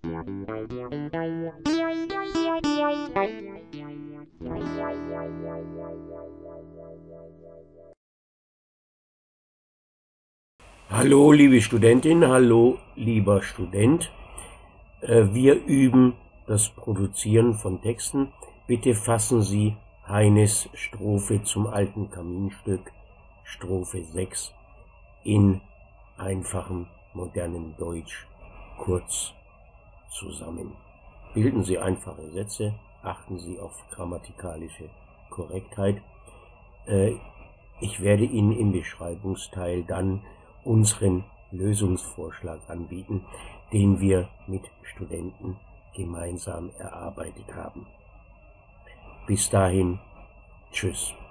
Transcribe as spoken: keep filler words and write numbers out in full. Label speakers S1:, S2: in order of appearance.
S1: Hallo liebe Studentin, hallo lieber Student. Wir üben das Produzieren von Texten. Bitte fassen Sie Heines Strophe zum alten Kaminstück, Strophe sechs, in einfachem, modernem Deutsch kurz zusammen. Bilden Sie einfache Sätze, achten Sie auf grammatikalische Korrektheit. Ich werde Ihnen im Beschreibungsteil dann unseren Lösungsvorschlag anbieten, den wir mit Studenten gemeinsam erarbeitet haben. Bis dahin, tschüss.